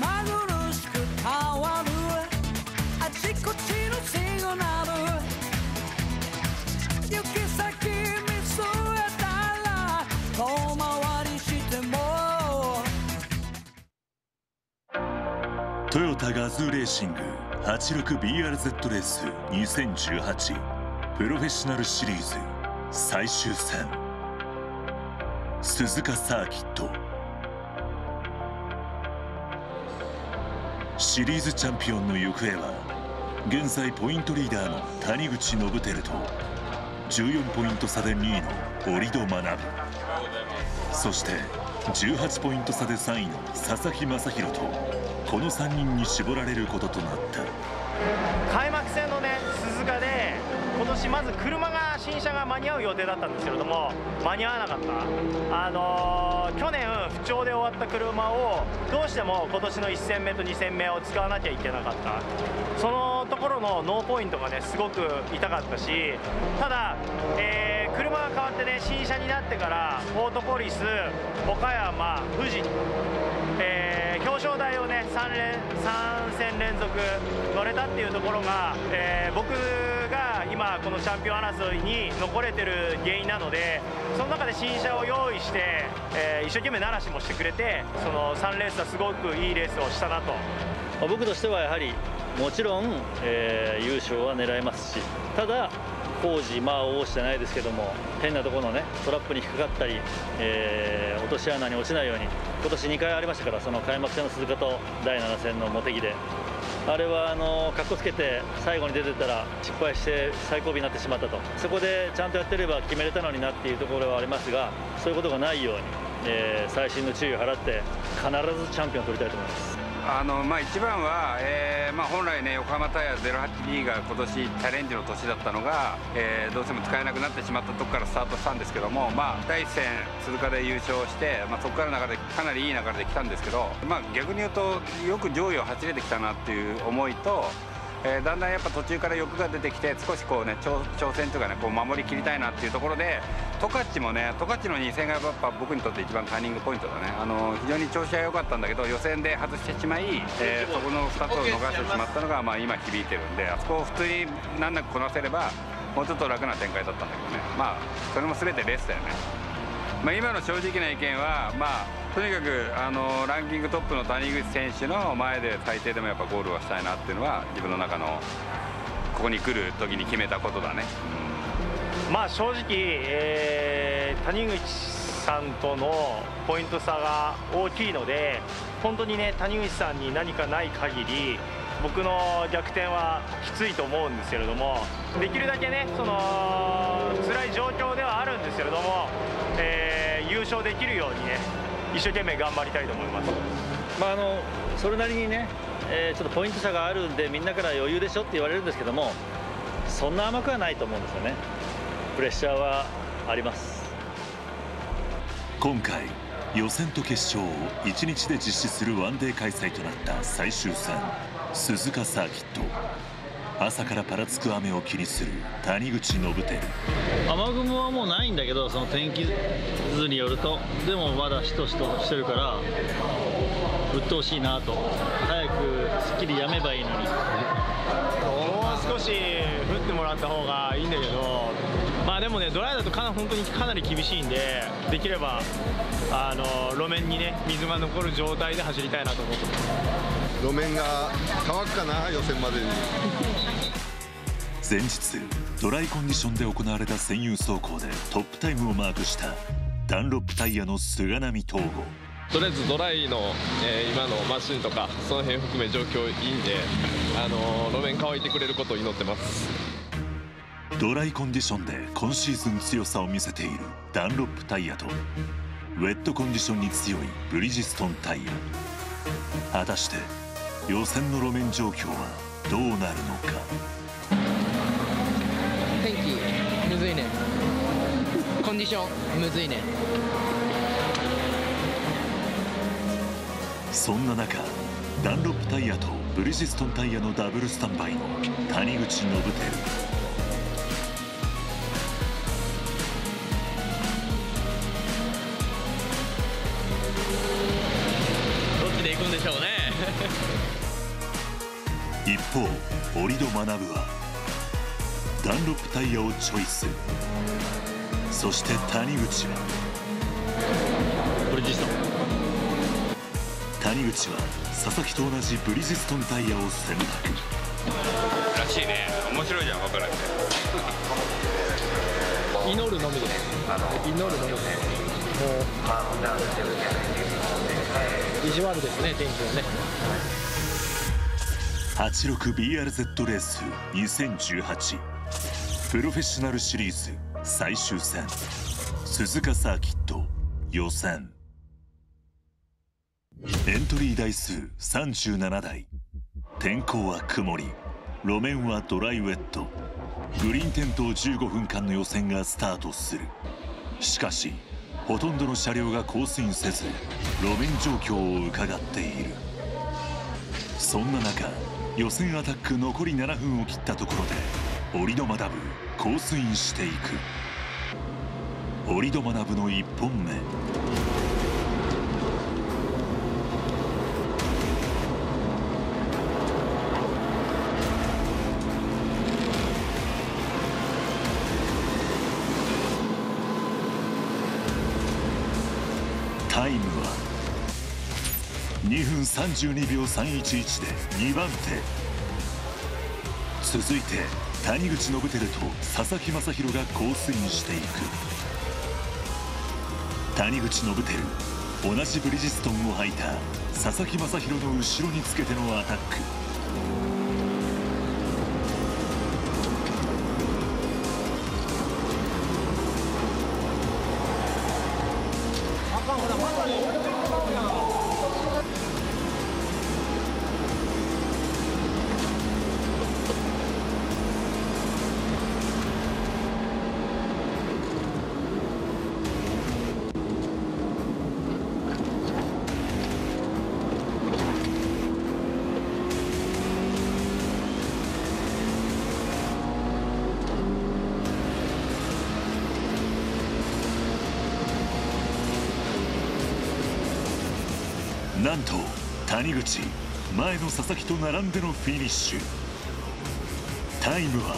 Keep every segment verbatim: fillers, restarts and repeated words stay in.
まぐるしく変わるあちこちのシグナル行き先見据えたら遠回りしてもトヨタガズーレーシング はちじゅうろくビーアールゼット レースにせんじゅうはちプロフェッショナルシリーズ最終戦鈴鹿サーキット。シリーズチャンピオンの行方は現在ポイントリーダーの谷口信輝とじゅうよんポイント差でにいの折戸学、そしてじゅうはちポイント差でさんいの佐々木正宏とこのさんにんに絞られることとなった。 開幕戦のね鈴鹿で今年まず車が新車が間に合う予定だったんですけれども間に合わなかった。あのー、去年不調で終わった車をどうしても今年のいっ戦目とに戦目を使わなきゃいけなかった。そのところのノーポイントがねすごく痛かったし、ただ、えー、車が変わってね新車になってからオートポリス、岡山、富士、えー、表彰台をね 3, 連さん戦連続乗れたっていうところが、えー、僕が今このチャンピオン争いに残れてる原因なので、その中で新車を用意して、えー、一生懸命鳴らしもしてくれて、そのさんレースはすごくいいレースをしたなと。 僕としてはやはりもちろん、えー、優勝は狙えますし、ただ工事まあ応じてないですけども変なところのねトラップに引っかかったり、えー、落とし穴に落ちないように今年にかいありましたから、その開幕戦の鈴鹿とだいなな戦の茂木で、あれはあのかっこつけて最後に出てたら失敗して最後尾になってしまったと、そこでちゃんとやってれば決めれたのになっていうところはありますが、そういうことがないように、えー、細心の注意を払って必ずチャンピオンを取りたいと思います。 あのまあ、一番は、えーまあ、本来ね横浜タイヤ ゼロはちビー が今年チャレンジの年だったのが、えー、どうしても使えなくなってしまったところからスタートしたんですけども、まあ、だいいっ戦鈴鹿で優勝して、まあ、そこからの中でかなりいい流れで来たんですけど、まあ、逆に言うとよく上位を走れてきたなっていう思いと、えー、だんだんやっぱ途中から欲が出てきて少しこうね挑戦というかねこう守りきりたいなっていうところで、十勝もね十勝のに戦がやっぱ僕にとって一番ターニングポイントだね。あの非常に調子は良かったんだけど予選で外してしまい、えー、そこのふたつを逃してしまったのが、まあ、今響いてるんで、あそこを普通に難なくこなせればもうちょっと楽な展開だったんだけどね、まあそれも全てレースだよね。まあ、今の正直な意見は、まあ、とにかくあのランキングトップの谷口選手の前で最低でもやっぱゴールはしたいなっていうのは自分の中のここに来る時に決めたことだね。 うん、まあ正直、えー、谷口さんとのポイント差が大きいので、本当にね谷口さんに何かない限り僕の逆転はきついと思うんですけれども、できるだけねその辛い状況ではあるんですけれども、えー、優勝できるようにね一生懸命頑張りたいと思います。 まあ、あのそれなりにね、えー、ちょっとポイント差があるんでみんなから余裕でしょって言われるんですけども、そんな甘くはないと思うんですよね。プレッシャーはあります。 今回予選と決勝をいちにちで実施するワンデー開催となった最終戦鈴鹿サーキット。朝からパラつく雨を気にする谷口信輝。 雨雲はもうないんだけど、その天気図によると、でもまだしとしとしてるから鬱陶しいなと。早くすっきりやめばいいのに。 もう少し降ってもらった方がいいんだけど、まあでもねドライだとかな本当にかなり厳しいんで、できればあの路面にね水が残る状態で走りたいなと思ってます。 路面が乾くかな、予選までに。 前日ドライコンディションで行われた専用走行でトップタイムをマークしたダンロップタイヤの菅波東吾。 とりあえずドライの、えー、今のマシンとかその辺含め状況いいんで、あのー、路面乾いてくれることを祈ってます。 ドライコンディションで今シーズン強さを見せているダンロップタイヤとウェットコンディションに強いブリヂストンタイヤ。果たして予選の路面状況はどうなるのか。 天気むずいね。コンディションむずいね。 そんな中ダンロップタイヤとブリヂストンタイヤのダブルスタンバイの谷口信輝。 どっちで行くんでしょうね。 一方折戸学はダンロップタイヤをチョイス。そして谷口はブリヂストン。 谷口は佐々木と同じブリヂストンタイヤを選択らしいね。面白いじゃん、分からんけど。 祈るのみです。祈るのみです。もう意地悪ですね、天気はね。 はちじゅうろくビーアールゼット レースにせんじゅうはちプロフェッショナルシリーズ最終戦鈴鹿サーキット予選。エントリー台数さんじゅうななだい、天候は曇り、路面はドライウェット、グリーン点灯じゅうごふんかんの予選がスタートする。しかしほとんどの車両がコースインせず路面状況を伺っている。そんな中予選アタック残りななふんを切ったところで折戸学コースインしていく。折戸学のいっぽんめ。タイムはにふんさんじゅうにびょうさんいちいちでにばんて。続いて谷口信輝と佐々木正宏がコースインしていく。谷口信輝、同じブリヂストンを履いた佐々木正宏の後ろにつけてのアタック。なんと谷口、前の佐々木と並んでのフィニッシュ。タイムは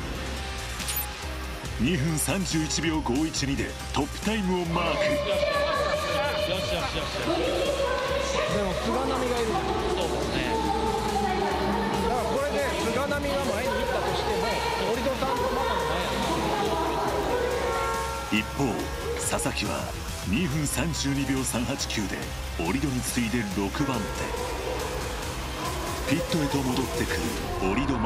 にふんさんじゅういちびょうごいちにでトップタイムをマーク。 よしよしよしよし。でも菅波がいる。そうですね。だからこれで菅波が前に行ったとしても折戸さんとまだの前や。 一方佐々木はにふんさんじゅうにびょうさんはちきゅうで折戸に次いでろくばんて。ピットへと戻ってくる折戸学。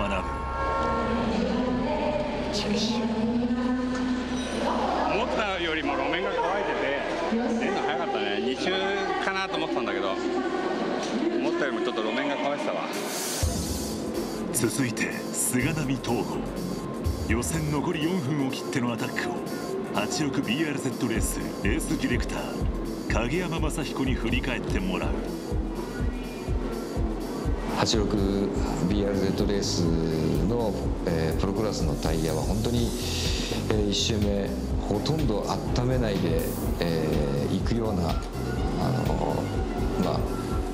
思ったよりも路面が乾いてて出るの早かったね。に周かなと思ってたんだけど、思ったよりもちょっと路面が乾いてたわ。 続いて菅波東吾、予選残りよんふんを切ってのアタックを はちじゅうろくビーアールゼット レースレースディレクター影山正彦に振り返ってもらう。 はちじゅうろくビーアールゼット レースの、えー、プロクラスのタイヤは本当に、えー、いち周目ほとんど温めないで、えー、行くような、あのー、まあ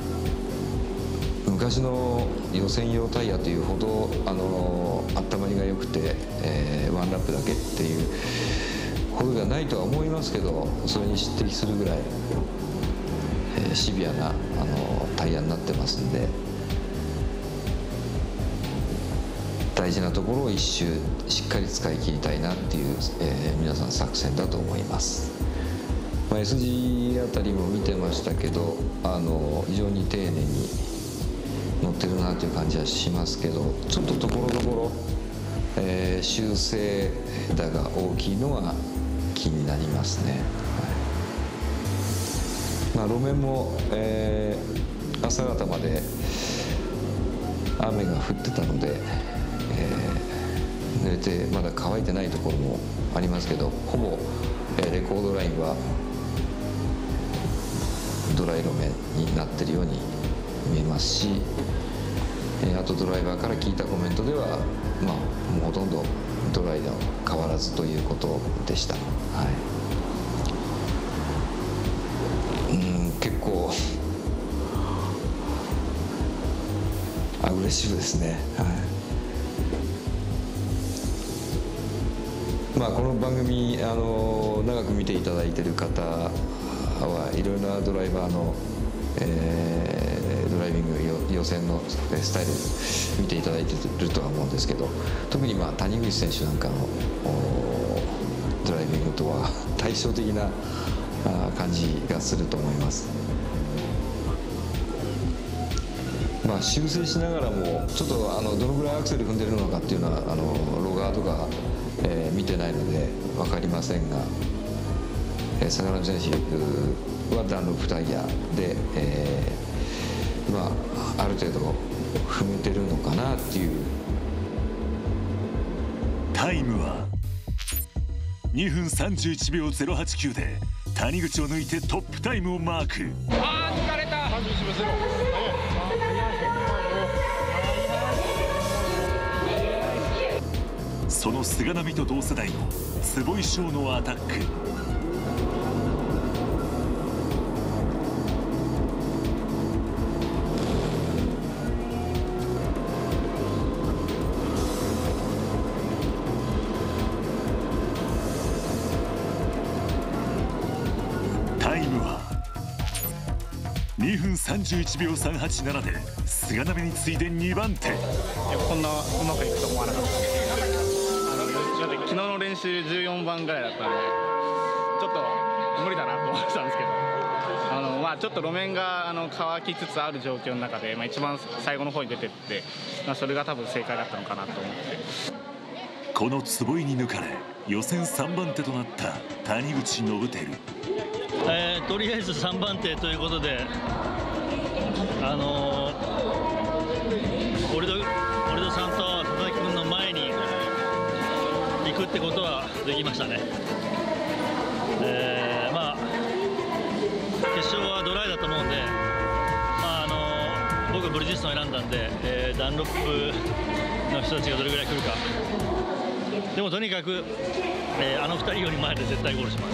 昔の予選用タイヤというほど、あのー、温まりが良くて、えー、ワンラップだけっていうほどではないとは思いますけど、それに匹敵するぐらい、えー、シビアな、あのー、タイヤになってますんで、大事なところを一周しっかり使い切りたいなっていう、えー、皆さん作戦だと思います。まあ、エスジー あたりも見てましたけど、あの非常に丁寧に乗ってるなという感じはしますけど、ちょっとところどころ、えー、修正打が大きいのが気になりますね。はい、まあ、路面も、えー、朝方まで雨が降ってたので、えー、濡れてまだ乾いてないところもありますけど、ほぼ、えー、レコードラインはドライ路面になっているように見えますし、えー、あとドライバーから聞いたコメントでは、まあ、もうほとんどドライの変わらずということでした。はい、うん結構嬉しいですね。はい、まあこの番組あの長く見ていただいている方はいろいろなドライバーの、えー、ドライビング予選のスタイル見ていただいているとは思うんですけど、特にまあ谷口選手なんかのドライビングとは対照的な感じがすると思います。まあ修正しながらもちょっとあのどのぐらいアクセル踏んでるのかっていうのはあのロガーとか、えー、見てないので分かりませんが、えー、坂上選手はダンロップタイヤで、えー、まあある程度踏めてるのかなっていう。 タイムはにふんさんじゅういちびょうゼロはちきゅうで谷口を抜いてトップタイムをマーク。 あー抜かれた。さんじゅういちびょうゼロ。 その菅波と同世代の坪井翔のアタック。タイムはにふんさんじゅういちびょうさんはちななで菅波に次いでにばんて。 こんなうまくいくと思わなかった。昨日の練習じゅうよんばんぐらいだったのでちょっと無理だなと思ってたんですけど、あの、まあ、ちょっと路面があの乾きつつある状況の中で、まあ、一番最後の方に出てって、まあ、それが多分正解だったのかなと思って。 この坪井に抜かれ予選さんばんてとなった谷口信輝、 えー、とりあえずさんばんてということで、あのー、折戸折戸さんと佐々木君の前に行くってことはできましたね。えー、まあ決勝はドライだと思うんで、まああの僕ブリヂストン選んだんで、えー、ダンロップの人たちがどれぐらい来るか。でもとにかく、えー、あのふたりより前で絶対ゴールします。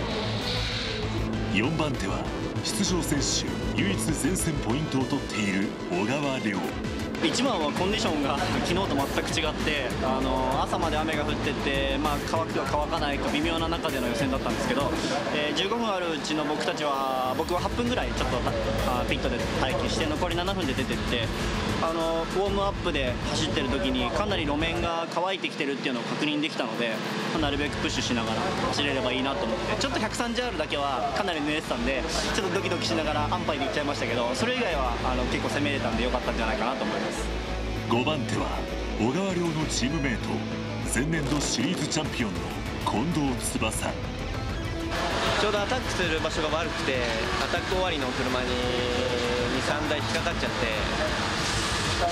よんばんては出場選手唯一前線ポイントを取っている小川亮。 いちばんはコンディションが昨日と全く違って、あの朝まで雨が降ってて、まあ、乾くか乾かないか微妙な中での予選だったんですけど、えー、じゅうごふんあるうちの僕たちは僕ははっぷんぐらいちょっとあピットで待機して残りななふんで出てって、あのウォームアップで走ってる時にかなり路面が乾いてきてるっていうのを確認できたので、なるべくプッシュしながら走れればいいなと思って、ちょっと ひゃくさんじゅうアール だけはかなり濡れてたんでちょっとドキドキしながら安牌でいっちゃいましたけど、それ以外はあの結構攻めれたんでよかったんじゃないかなと思います。 ごばんては小川亮のチームメート、前年度シリーズチャンピオンの近藤翼。 ちょうどアタックする場所が悪くて、アタック終わりの車ににさんだい引っかかっちゃって、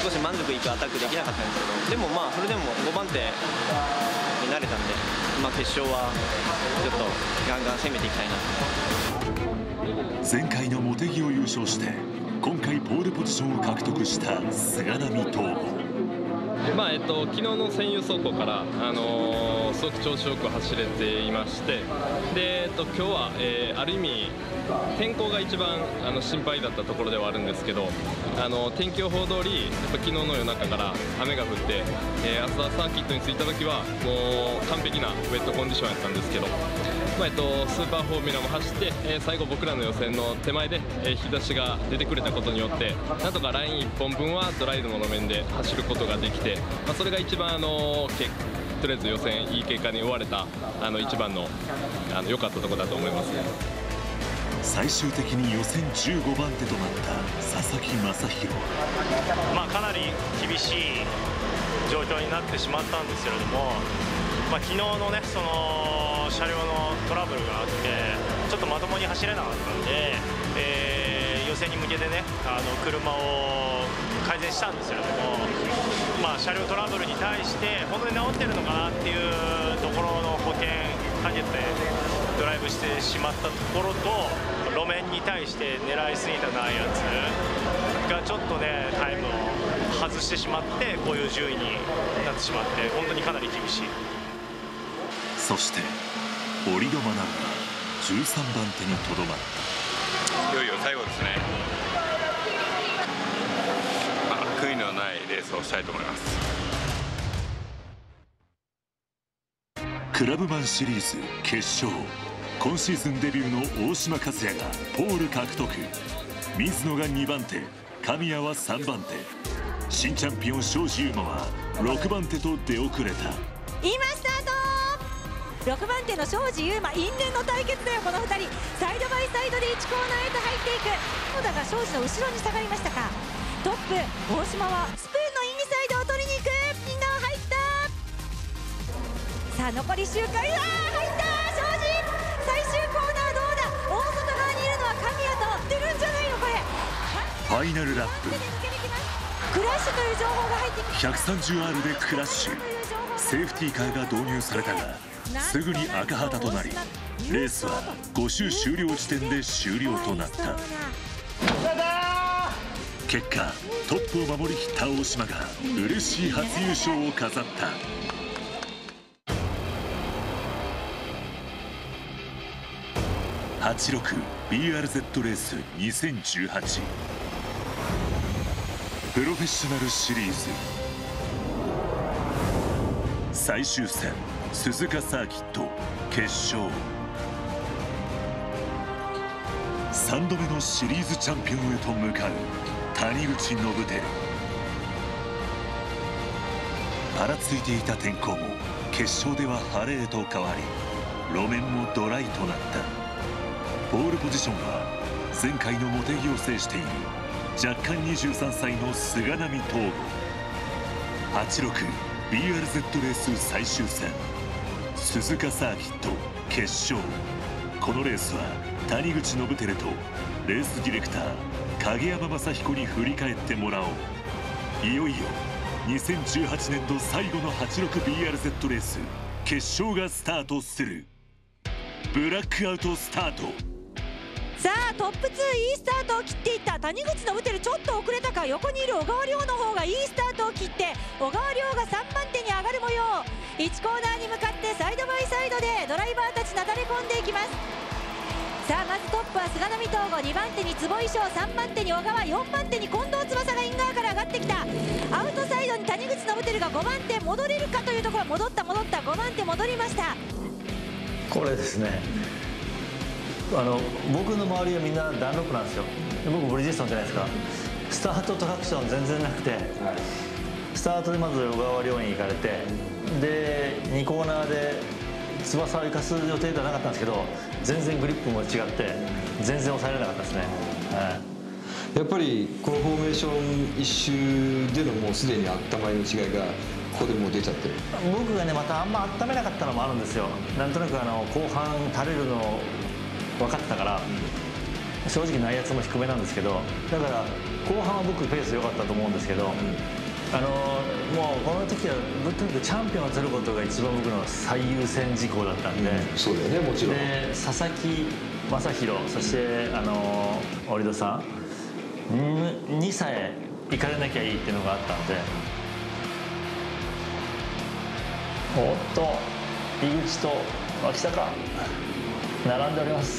少し満足いくアタックできなかったんですけど、でもまあそれでもごばんてになれたんで、まあ、決勝はちょっとガンガン攻めていきたいな。 前回の茂木を優勝して今回ポールポジションを獲得した菅波東吾。 まあえっと、昨日の専用走行から、あのー、すごく調子よく走れていまして、で、えっと、今日は、えー、ある意味天候が一番あの心配だったところではあるんですけど、あの天気予報通りやっぱ昨日の夜中から雨が降って、えー、朝サーキットに着いた時はもう完璧なウェットコンディションやったんですけど、まあえっと、スーパーフォーミュラも走って、えー、最後僕らの予選の手前で、えー、日差しが出てくれたことによってなんとかラインいっぽんぶんはドライドの路面で走ることができて、まあ、それが一番あのけとりあえず予選いい結果に終われたあの一番のあの良かったところだと思いますね。 最終的に予選じゅうごばんてとなった佐々木正宏。 まあかなり厳しい状況になってしまったんですけれども、まあ、昨日のねその車両のトラブルがあってちょっとまともに走れなかったんで、えー、予選に向けてねあの車を改善したんですけれども、まあ、車両トラブルに対して本当に治ってるのかなっていうところの保険かけてドライブしてしまったところと、路面に対して狙いすぎた内圧がちょっとねタイムを外してしまってこういう順位になってしまって本当にかなり厳しい。 そして折戸学がじゅうさんばんてにとどまった。 いよいよ最後ですね。まあ、悔いのないレースをしたいと思います。 クラブマンシリーズ決勝、今シーズンデビューの大島和也がポール獲得、水野がにばん手、神谷はさんばん手、新チャンピオン庄司優真はろくばん手と出遅れた。 今スタート。ろくばん手の庄司優真、因縁の対決だよこのふたり。サイドバイサイドでいちコーナーへと入っていく。野田が庄司の後ろに下がりましたか。トップ大島はスプーンのインサイドを取りに行く。みんなは入った。さあ残り周回、あー入った庄司。最終コーナーどうだ。大外側にいるのは神谷と出るんじゃないのこれ。 ファイナルラップ、 クラッシュという情報が入ってきた。 ひゃくさんじゅうアール でクラッシュ、セーフティーカーが導入されたがすぐに赤旗となり、レースはご周終了時点で終了となった。結果トップを守りきった大島が嬉しい初優勝を飾った。はちじゅうろく ビーアールゼット レースにせんじゅうはちプロフェッショナルシリーズ最終戦、鈴鹿サーキット決勝。さんどめのシリーズチャンピオンへと向かう谷口信輝。ぱらついていた天候も決勝では晴れへと変わり、路面もドライとなった。ポールポジションは前回の茂木を制している若干にじゅうさんさいの菅波東吾。はちじゅうろく ビーアールゼット レース最終戦、鈴鹿サーキット決勝。このレースは谷口信輝とレースディレクター影山雅彦に振り返ってもらおう。いよいよにせんじゅうはちねん度最後の はちじゅうろくビーアールゼット レース決勝がスタートする。ブラックアウトスタート。 さあトップツーいいスタートを切っていった谷口信輝、ちょっと遅れたか。横にいる小川亮の方がいいスタートを切って小川亮がさんばん手に上がる模様。いちコーナーに向かってサイドバイサイドでドライバーたちなだれ込んでいきます。さあまずトップは菅波東吾、にばん手に坪井翔、さんばん手に小川、よんばん手に近藤翼がイン側から上がってきた。アウトサイドに谷口信輝がごばん手戻れるかというところ。戻った戻った、ごばん手戻りました。 これですね、あの僕の周りはみんなダンロップなんですよ。で僕ブリヂストンじゃないですか。スタートトラクション全然なくて、スタートでまず小川亮に行かれて、でにコーナーで翼を生かす予定ではなかったんですけど、全然グリップも違って全然抑えられなかったですね、はい、 やっぱりこのフォーメーション一周でのもうすでに温まりの違いがここでもう出ちゃってる。 僕がねまたあんま温めなかったのもあるんですよ。なんとなくあの後半垂れるの分かってたから、正直内圧も低めなんですけど、だから後半は僕ペース良かったと思うんですけど、あのもうこの時はとにかくチャンピオンを取ることが一番僕の最優先事項だったんで、 うん、そうだよねもちろん。 で佐々木正宏、そしてあの折戸さんにさえ行かれなきゃいいっていうのがあったので、おっと井口と脇坂並んでおります。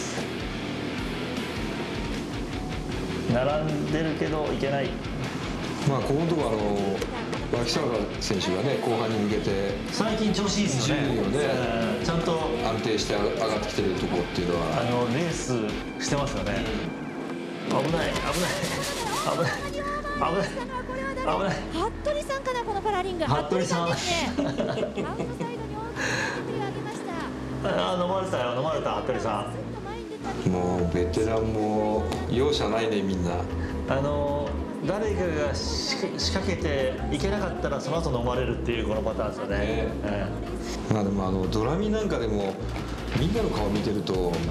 並んでるけどいけない。 まあここのところあの脇坂選手がね後半に向けて最近調子いいですよね。 順位をね、 ちゃんと安定して上がってきてるところっていうのはあのレースしてますよね。危ない危ない危ない危ない危ない。 服部さんかなこのパラリング。 服部さんですね。アウトサイドに大きく振り上げました。 あ飲まれたよ飲まれた服部さん。もうベテランも容赦ないねみんな。 あの誰かが仕掛けていけなかったらその後飲まれるっていうこのパターンですよね。ねえー、まあでもあのドラミなんかでもみんなの顔見てると、はい、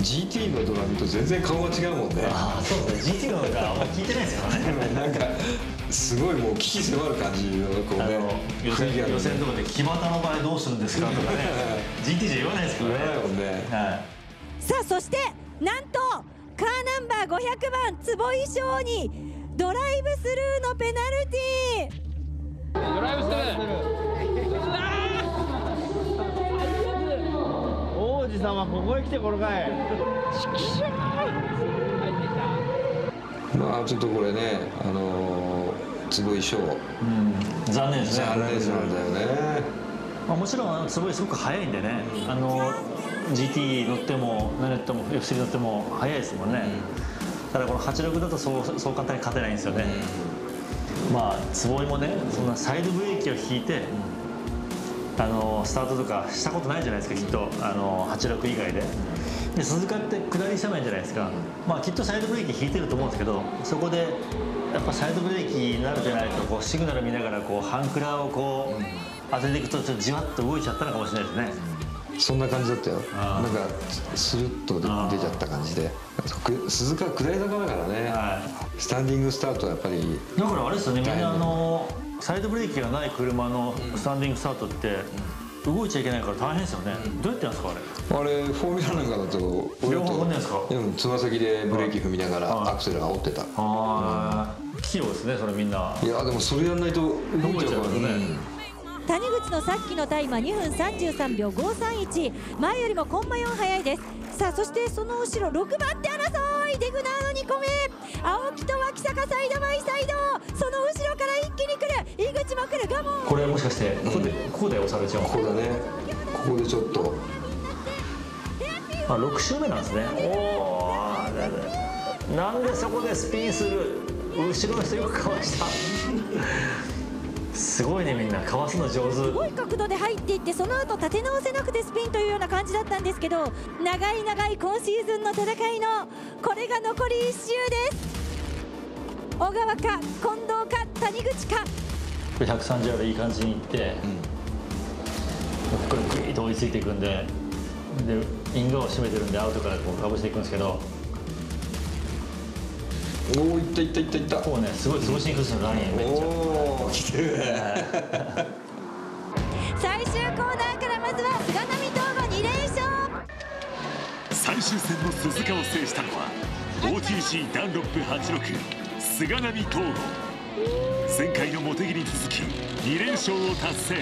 ジーティー のドラミと全然顔が違うもんね。 ああそうですね。ジーティー の方があんま聞いてないですよね。 なんかすごいもう危機迫る感じのこうね。 予選予選とかで木端の場合どうするんですかとかね。ジーティー じゃ言わないですからね。 言わないもんね。 はい。 さあそしてなんとカーナンバーごひゃくばん坪井翔にドライブスルーのペナルティー。ドライブスルー。 王子様ここへ来てこれかい。 まあちょっとこれねあのー、 坪井翔、 うん、残念ですね。 残念なんだよね。 まあ、もちろんあの坪井すごく速いんでね、あの ジーティー 乗っても何乗っても エフスリー 乗っても速いですもんね、うん、ただこのはちろくだとそうそう簡単に勝てないんですよね、うん、まあ坪井もねそんなサイドブレーキを引いて、うん、あのスタートとかしたことないじゃないですかきっと、あのはちろく以外で。で鈴鹿って下り斜面じゃないですか、まあ、きっとサイドブレーキ引いてると思うんですけど、そこでやっぱサイドブレーキになるじゃないとこうシグナル見ながらこうハンクラーをこう当てていくとちょっとじわっと動いちゃったのかもしれないですね。 そんな感じだったよ。なんかスルッと出ちゃった感じで、鈴鹿は下り坂だからね、はい、スタンディングスタートはやっぱりだからあれですよね、みんなあのサイドブレーキがない車のスタンディングスタートって動いちゃいけないから大変ですよね。どうやってやるんですかあれ。 あれフォーミュラなんかだと両方踏んでるんですか。 うん、つま先でブレーキ踏みながらアクセルが折ってた。 ああ、器用ですねそれみんな。 いやでもそれやんないと動いちゃうからね。 谷口のさっきのタイムはにふんさんじゅうさんびょうごさんいち、前よりもコンマよん速いです。さあそしてその後ろろくばん手争い、デグナーのにこめ、青木と脇坂サイドバイサイド、その後ろから一気に来る井口も来る。ガモン、 これもしかしてここで、ここで押されちゃう。 ここだね、ここでちょっとあろく周目なんですね。おお、なんでそこでスピンする。後ろの人よくかわしたすごいね、みんなかわすの上手。 すごい角度で入っていって、その後立て直せなくてスピンというような感じだったんですけど、長い長い今シーズンの戦いのこれが残りいっ周です。小川か近藤か谷口か。 ひゃくさんじゅうあるいい感じにいって、うん、ここからグイッと追いついていくんで、でイン側を締めてるんでアウトからこうかぶしていくんですけど、 おお、いったいったいったいった。 こうね、すごい潰しにくいですよ、ラインめっちゃ。おお、来てる最終コーナーからまずは菅波東吾に連勝。 最終戦の鈴鹿を制したのは オーティージー ダンロップはちじゅうろく菅波東吾。前回の茂木に続きに連勝を達成。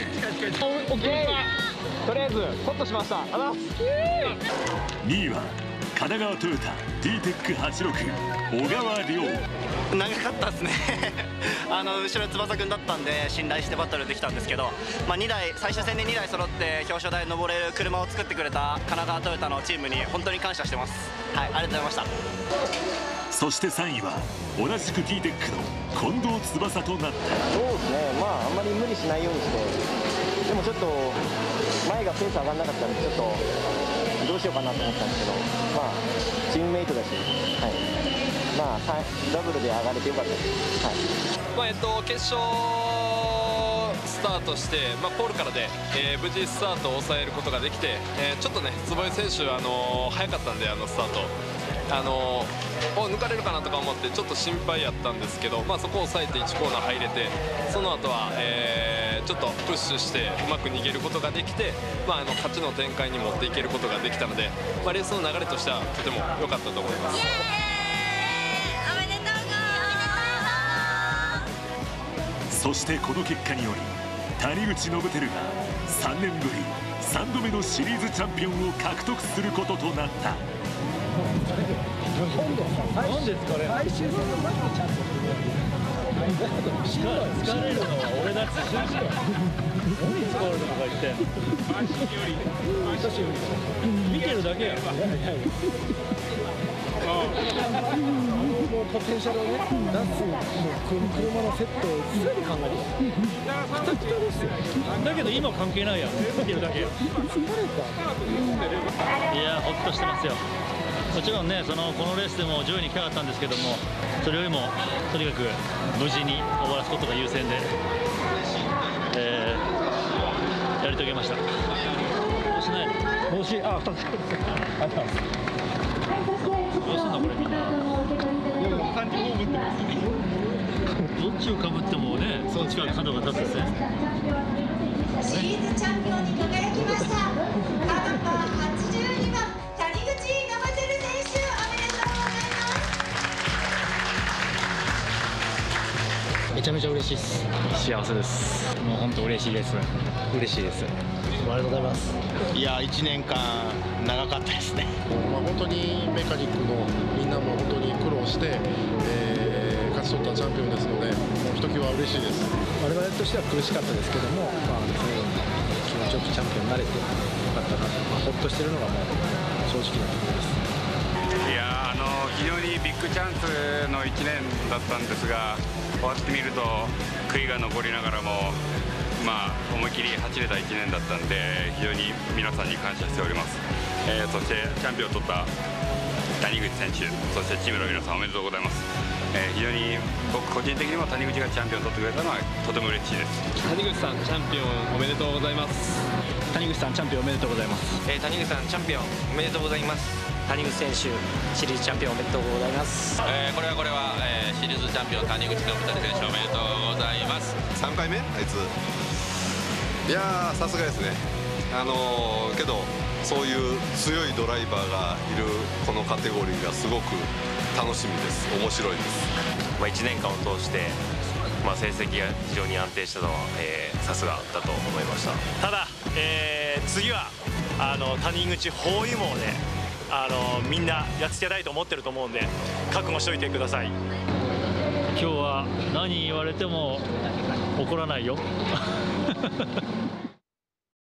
とりあえずホッとしました。あにいは神奈川トヨタ ティーテックはちじゅうろく小川亮。 長かったですねあの後ろ翼君だったんで信頼してバトルできたんですけど、まあ、にだい最終戦でにだい揃って表彰台に登れる車を作ってくれた神奈川トヨタのチームに本当に感謝してます。はい、ありがとうございました。 そしてさんいは同じく ティーテック の近藤翼となった。 そうですね、まああんまり無理しないようにして、でもちょっと前がペース上がらなかったんでちょっとどうしようかなと思ったんですけど、まあチームメイトだし、はい、まあダブルで上がれてよかったです。はい、 まあえっと決勝スタートして、まあ、ポールからで、えー、無事スタートを抑えることができて、えー、ちょっとね坪井選手、あのー、早かったんで、あのスタート、あのー、を抜かれるかなとか思ってちょっと心配やったんですけど、まあ、そこを抑えていちコーナー入れて、その後は、えー、ちょっとプッシュしてうまく逃げることができて、まあ、あの勝ちの展開に持っていけることができたので、まあ、レースの流れとしてはとても良かったと思います。 そしてこの結果により谷口信輝がさんねんぶりさんどめのシリーズチャンピオンを獲得することとなった。 何ですかね。最終戦の前のチャンピオン。疲れるのは俺だって信じろ。何疲れるのか言って。見てるだけや。もうポテンシャルをね、出す、もう車のセットを全て考えてる。くたくたですよ。だけど今関係ないやん。見てるだけや。疲れた。いや、ほっとしてますよ。もちろんね、そのこのレースでも上位に来たかったんですけども、それよりもとにかく無事に終わらすことが優先で、えー、やり遂げました。帽子ないの？帽子、あ、ふたつ。ありがとうございます。どうすんだこれみんな。感じもぶってますね。どっちをかぶってもね、そっちから角が立つんですね。 シリーズチャンピオンに輝きました。カナパはちじゅうにばん谷口信輝選手、おめでとうございます。 めちゃめちゃ嬉しいです。幸せです。もう本当嬉しいです。嬉しいです。ありがとうございます。 いや、いちねんかん長かったですね。 まあ本当にメカニックのみんなも本当に苦労して、えー、勝取ったチャンピオンですので、もうひときわ嬉しいです。 我々としては苦しかったですけども、まあ、最後に気持ちよくチャンピオンになれてよかったなと、まあ、ほっとしてるのがもう正直なところです。 いやあの非常にビッグチャンスのいちねんだったんですが、終わってみると悔いが残りながらも、まあ、思い切り走れたいちねんだったんで、非常に皆さんに感謝しております。えー、そしてチャンピオンを取った谷口選手、そしてチームの皆さんおめでとうございます。えー、非常に僕個人的にも谷口がチャンピオンを取ってくれたのはとても嬉しいです。 谷口さんチャンピオンおめでとうございます。 谷口さんチャンピオンおめでとうございます。 えー、谷口さんチャンピオンおめでとうございます。 谷口選手シリーズチャンピオンおめでとうございます。 えー、これはこれは、えー、シリーズチャンピオン谷口信太選手おめでとうございます。 さんかいめあいつ。いやーさすがですね。あのー、けどそういう強いドライバーがいるこのカテゴリーがすごく楽しみです。面白いです。 まあ、いちねんかんを通して、まあ、成績が非常に安定したのはさすがだと思いました。 ただ、えー、次はあの谷口包囲網であのみんなやっつけたいと思ってると思うんで、覚悟しといてください。 今日は何言われても怒らないよ